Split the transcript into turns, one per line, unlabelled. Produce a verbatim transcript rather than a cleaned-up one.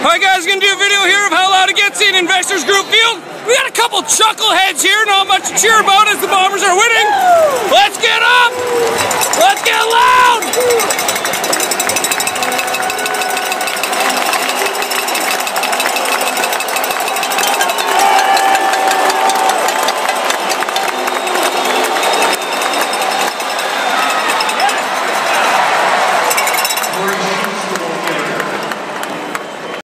Alright guys, gonna do a video here of how loud it gets in Investors Group Field. We got a couple chuckleheads here, not much to cheer about as the Bombers are winning.